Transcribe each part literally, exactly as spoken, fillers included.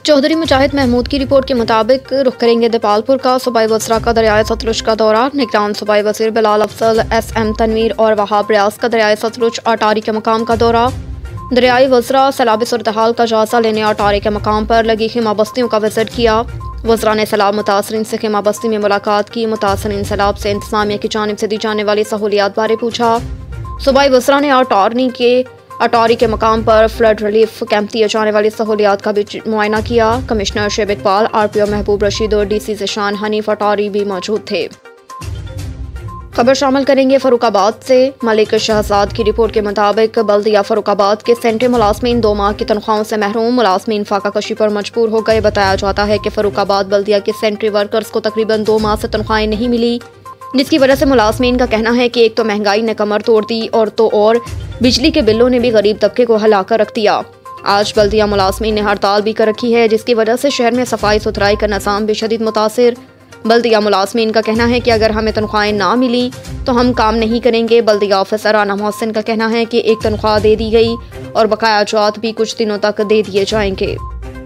चौधरी मुजाहिद महमूद की रिपोर्ट के मुताबिक रुख करेंगे देपालपुर का। सूबाई वज़रा का दरियाए सतलुज का दौरा। निगरान सूबाई वज़ीर बिलाल अफजल, एस एम तनवीर और वहाब रियाज का दरियाए सतलुज अटारी के मकाम का दौरा। दरियाई वज़रा सैलाबी सूरत-ए-हाल का जायजा लेने अटारी के मकाम पर लगी खिमा बस्तियों का विजिट किया। वज़रा ने सैलाब मुतासरीन से खिमा बस्ती में मुलाकात की। मुतासरीन सैलाब से इंतज़ामिया की जानिब से दी जाने वाली सहूलियात बारे पूछा। सूबाई वज़रा ने अटारनी के अटारी के मकाम पर फ्लड रिलीफ कैंप दिए जाने वाली सहूलियात का भी मुआयना किया। कमिश्नर शेब Iqbal, R P O Mehboob Rashid और डी सी ज़िशान हनीफ अटारी भी मौजूद थे। खबर शामिल करेंगे फरुखाबाद से। मलिक शहजाद की रिपोर्ट के मुताबिक बल्दिया फरुखाबाद के सेंट्री मुलाजमीन दो माह की तनख्वाहों से महरूम। मुलाजमीन फाका कशी पर मजबूर हो गए। बताया जाता है कि फरुखाबाद बल्दिया के सेंट्री वर्कर्स को तकरीबन दो माह से तनख्वाहें नहीं मिली, जिसकी वजह से मुलाजमीन का कहना है कि एक तो महंगाई ने कमर तोड़ दी और तो और बिजली के बिलों ने भी गरीब तबके को हिलाकर रख दिया। आज बल्दिया मुलाजमीन ने हड़ताल भी कर रखी है, जिसकी वजह से शहर में सफाई सुथराई का निज़ाम भी शदीद मुतासिर। बल्दिया मुलाजमीन का कहना है कि अगर हमें तनख्वाहें ना मिली तो हम काम नहीं करेंगे। बल्दिया ऑफिसर राना मोहसिन का कहना है कि एक तनख्वाह दे दी गई और बकाया जात भी कुछ दिनों तक दे दिए जाएंगे।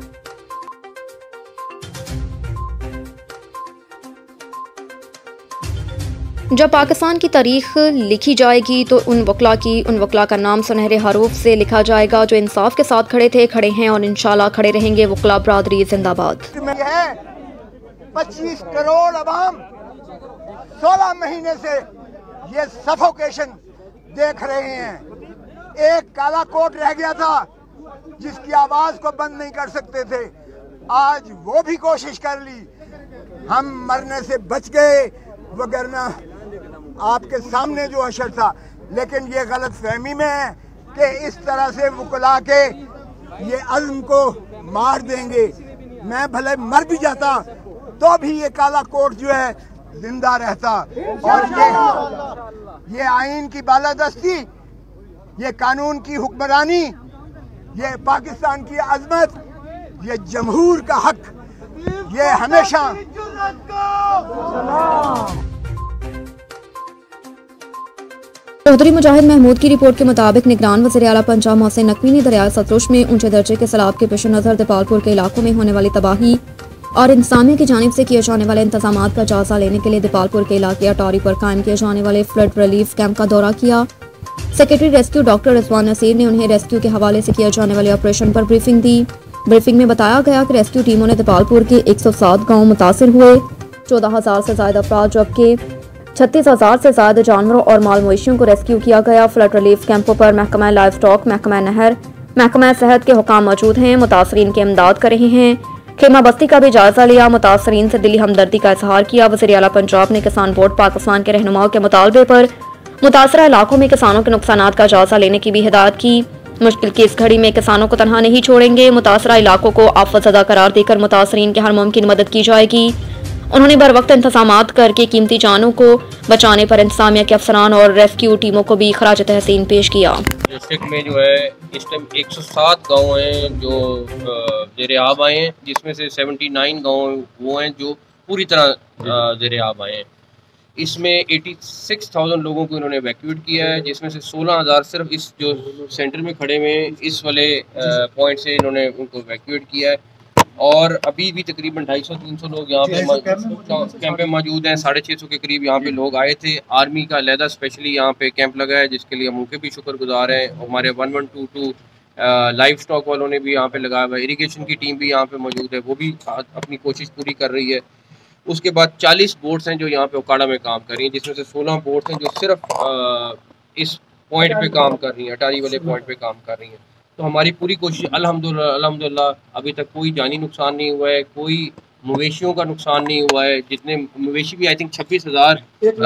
जब पाकिस्तान की तारीख लिखी जाएगी तो उन वकला की उन वकला का नाम सुनहरे हरूफ से लिखा जाएगा जो इंसाफ के साथ खड़े थे, खड़े हैं और इंशाल्लाह खड़े रहेंगे। वकला बरादरी जिंदाबाद। पच्चीस करोड़ अवाम सोलह महीने से ये सफोकेशन देख रहे हैं। एक काला कोट रह गया था जिसकी आवाज को बंद नहीं कर सकते थे, आज वो भी कोशिश कर ली। हम मरने से बच गए, वगरना आपके सामने जो अशर था। लेकिन ये गलत फहमी में है कि इस तरह से वकला के ये अज़्म को मार देंगे। मैं भले मर भी जाता तो भी ये काला कोट जो है जिंदा रहता। और ये ये आइन की बालादस्ती, ये कानून की हुक्मरानी, ये पाकिस्तान की अजमत, ये जमहूर का हक, ये हमेशा चौधरी मुजाहिद महमूद की रिपोर्ट के मुताबिक निगरान वज़ीर आला पंजाब मोहसिन नकवी ने दरियाए सतलुज में ऊंचे दर्जे के सैलाब के पेश नज़र देपालपुर के इलाकों में होने वाली तबाही और इंतजामिया की जानिब से किए जाने वाले इंतजामात का जायजा लेने के लिए देपालपुर के इलाके अटारी पर कायम किए जाने वाले फ्लड रिलीफ कैंप का दौरा किया। Secretary rescue doctor Rizwan Naseer ने उन्हें रेस्क्यू के हवाले से किए जाने वाले ऑपरेशन पर ब्रीफिंग दी। ब्रीफिंग में बताया गया कि रेस्क्यू टीमों ने देपालपुर के एक सौ सात गाँव मुतासिर हुए। चौदह हजार से ज्यादा अफराद जबकि छत्तीस हजार से ज्यादा जानवरों और माल मवेशियों को रेस्क्यू किया गया। फ्लड रिलीफ कैंपों पर महकमा लाइव स्टॉक, महकमा नहर, महकमा सेहत के हुकाम मौजूद हैं, मुतासरीन की इमदाद कर रहे हैं। खेमा बस्ती का भी जायजा लिया, मुतासरीन से दिली हमदर्दी का इजहार किया। वज़ीर आला पंजाब ने किसान बोर्ड पाकिस्तान के रहनुमाओं के मुतालबे पर मुतासरा इलाकों में किसानों के नुकसानात का जायजा लेने की भी हिदायत की। मुश्किल की इस घड़ी में किसानों को तनहा नहीं छोड़ेंगे। मुतासरा इलाकों को आफत ज़दा करार देकर मुतासरीन की हर मुमकिन मदद की जाएगी। उन्होंने बर वक्त इंतजामात करके कीमती जानों को बचाने पर इंतजामिया के अफसरान और रेस्क्यू टीमों को भी खराज तहसीन पेश किया। डिस्ट्रिक्ट में जो है इस टाइम एक सौ सात गाँव हैं जो ज़ेरे आब आए हैं, जिसमें से उन्यासी गाँव वो हैं जो पूरी तरह ज़ेरे आब आए हैं। इसमें छियासी हज़ार लोगों को इन्होंने वैक्यूएट किया है, जिसमें से सोलह हज़ार सिर्फ इस जो सेंटर में खड़े हुए इस वाले पॉइंट से इन्होंने उनको वैक्यूएट किया है। और अभी भी तकरीबन ढाई सौ तीन सौ लोग यहाँ पे कैंप में मौजूद हैं। साढ़े छः सौ के करीब यहाँ पे लोग आए थे। आर्मी का अलहदा स्पेशली यहाँ पे कैंप लगा है, जिसके लिए हम उनके भी शुक्रगुजार हैं। हमारे one one two two livestock वालों ने भी यहाँ पे लगाया हुआ है। इरीगेशन की टीम भी यहाँ पे मौजूद है, वो भी अपनी कोशिश पूरी कर रही है। उसके बाद चालीस बोट्स हैं जो यहाँ पे ओकाड़ा में काम कर रही हैं, जिसमें से सोलह बोट्स हैं जो सिर्फ आ, इस पॉइंट पे काम कर रही हैं, अटारी वाले पॉइंट पे काम कर रही हैं। तो हमारी पूरी कोशिश अल्हम्दुलिल्लाह अल्हम्दुलिल्लाह अभी तक कोई जानी नुकसान नहीं हुआ है, कोई मवेशियों का नुकसान नहीं हुआ है। जितने मवेशी भी आई थिंक छब्बीस हज़ार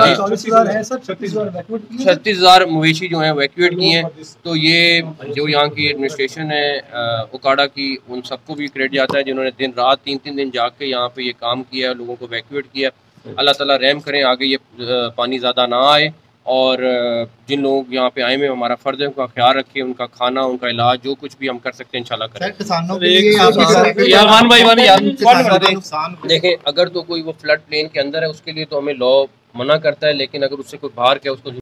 छत्तीस हज़ार मवेशी जो हैं वैक्यूएट किए हैं। तो ये जो यहाँ की एडमिनिस्ट्रेशन है ओकाड़ा की, उन सबको भी क्रेडिट जाता है जिन्होंने दिन रात तीन तीन दिन जाग के यहाँ पे ये काम किया है, लोगों को वैक्यूएट किया। अल्लाह ताला रहम करें, आगे ये पानी ज़्यादा ना आए और जिन लोग यहाँ पे आए हुए हमारा फ़र्ज़ है उनका ख्याल रखें, उनका खाना, उनका इलाज, जो कुछ भी हम कर सकते हैं इंशाल्लाह करें। देखें, अगर तो कोई वो फ्लड प्लेन के अंदर है उसके लिए तो हमें लॉ मना करता है, लेकिन अगर उससे कोई बाहर क्या उसको